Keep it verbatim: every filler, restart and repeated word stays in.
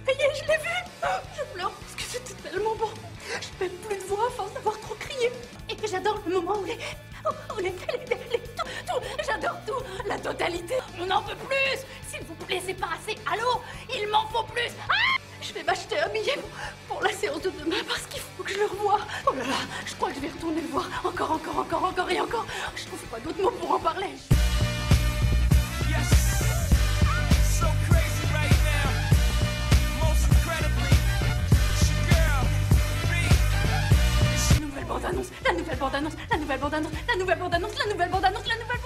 Ça y est, je l'ai vu. Je pleure parce que c'était tellement bon. Je n'ai même plus de voix à force d'avoir trop crié. Et j'adore le moment où les... Où les... les, les, les tout, tout, j'adore tout. La totalité. On n'en peut plus. S'il vous plaît, c'est pas assez. Allô? Il m'en faut plus. Ah, je vais m'acheter un billet pour, pour la séance de demain parce qu'il faut que je le revoie. Oh là là, je crois que je vais retourner le voir. Encore, encore, encore, encore et encore. Je trouve pas d'autres mots pour en parler. La nouvelle bande-annonce, la nouvelle bande-annonce, la nouvelle bande-annonce, la nouvelle bande-annonce, la nouvelle bande-annonce, la nouvelle